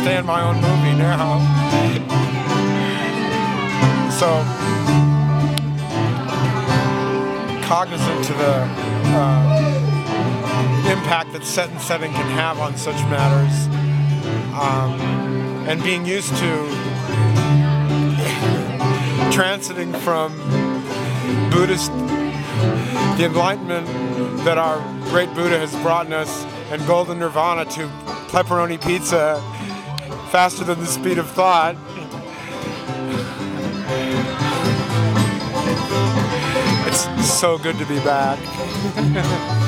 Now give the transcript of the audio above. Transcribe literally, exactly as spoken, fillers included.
understand my own movie now. So, cognizant to the uh, impact that set and setting can have on such matters, um, and being used to transiting from Buddhist, the enlightenment that our great Buddha has brought us, and golden Nirvana, to pepperoni pizza faster than the speed of thought. It's so good to be back.